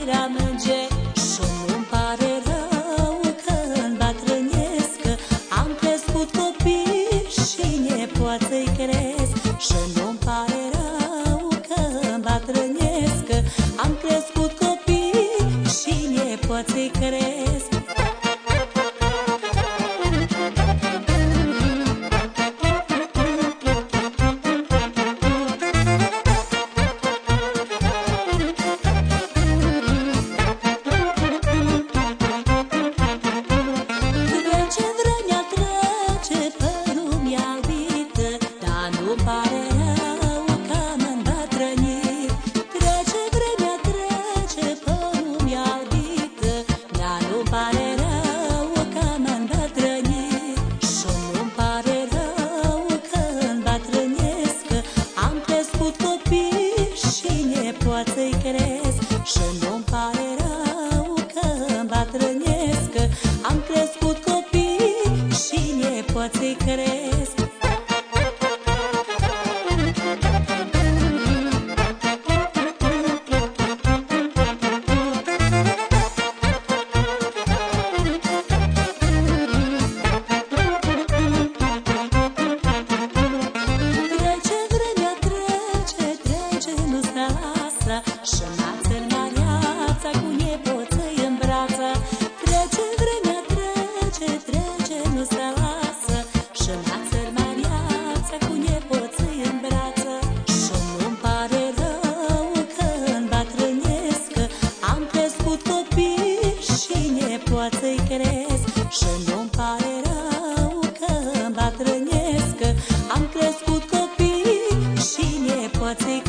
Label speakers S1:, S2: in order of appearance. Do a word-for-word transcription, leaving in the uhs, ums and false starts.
S1: iubirea merge și nu-mi pare rău că îmbătrânesc. Am crescut copii și nepoți să-i cresc și nu-mi pare rău că îmbătrânesc. Am crescut copii și nepoți să-i cresc. Nu-mi pare rău că am îmbătrânit. Trece vremea, trece pe lumea albită, dar nu-mi pare rău că am îmbătrânit. Și nu-mi pare rău că îmbătrânesc. Am crescut copii și nepoți să-i cresc. Și nu-mi pare rău că îmbătrânesc. Am crescut copii și nepoți să-i cresc. Și nață în Mariața cu nepoții în brață. Trece vremea, trece, trece, nu se lasă. Și nață în Mariața cu nepoții în brață. Și nu-mi pare rău că îmbătrânesc. Am crescut copii și nepoți să-i cresc. Și nu-mi pare rău că îmbătrânesc. Am crescut copii și nepoți să-i